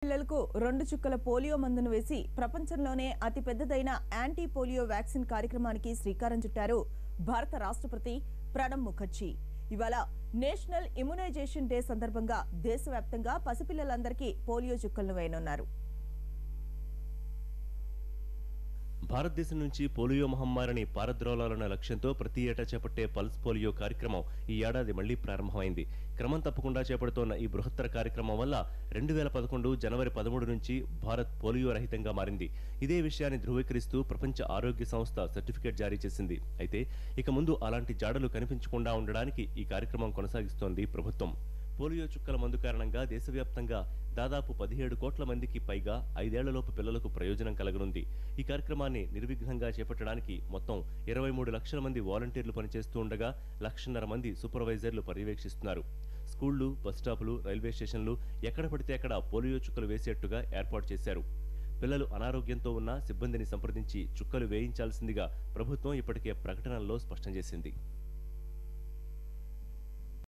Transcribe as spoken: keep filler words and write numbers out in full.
పిల్లలకు రెండు చుక్కల పోలియో మందును వేసి ప్రపంచంలోనే అతి పెద్దదైన యాంటీ పోలియో వ్యాక్సిన్ కార్యక్రమానికి శ్రీకారం చుట్టారు భారత రాష్ట్రపతి ప్రణబ్ ముఖర్జీ. ఇవాళ నేషనల్ ఇమ్యునైజేషన్ డే సందర్భంగా దేశవ్యాప్తంగా పసిపిల్లలందరికీ పోలియో చుక్కలను వేయనున్నారు. భారతదేశం నుంచి పోలియో మహమ్మారిని పారద్రోలాలన్న లక్ష్యంతో ప్రతి ఏటా చేపట్టే పల్స్ పోలియో కార్యక్రమం ఈ ఏడాది మళ్లీ ప్రారంభమైంది. క్రమం తప్పకుండా చేపడుతోన్న ఈ బృహత్తర కార్యక్రమం వల్ల రెండు వేల పదకొండు జనవరి పదమూడు నుంచి భారత్ పోలియో రహితంగా మారింది. ఇదే విషయాన్ని ధృవీకరిస్తూ ప్రపంచ ఆరోగ్య సంస్థ సర్టిఫికేట్ జారీ చేసింది. అయితే ఇక ముందు అలాంటి జాడలు కనిపించకుండా ఉండడానికి ఈ కార్యక్రమం కొనసాగిస్తోంది ప్రభుత్వం. పోలియో చుక్కల మందు కారణంగా దేశవ్యాప్తంగా దాదాపు పదిహేడు కోట్ల మందికి పైగా ఐదేళ్లలోపు పిల్లలకు ప్రయోజనం కలగనుంది. ఈ కార్యక్రమాన్ని నిర్విఘ్నంగా చేపట్టడానికి మొత్తం ఇరవై మూడు లక్షల మంది వాలంటీర్లు పనిచేస్తూ ఉండగా లక్షన్నర మంది సూపర్వైజర్లు పర్యవేక్షిస్తున్నారు. స్కూళ్లు, బస్టాపులు, రైల్వే స్టేషన్లు ఎక్కడ పడితే అక్కడ పోలియో చుక్కలు వేసేట్టుగా ఏర్పాటు చేశారు. పిల్లలు అనారోగ్యంతో ఉన్న సిబ్బందిని సంప్రదించి చుక్కలు వేయించాల్సిందిగా ప్రభుత్వం ఇప్పటికే ప్రకటనల్లో స్పష్టం చేసింది.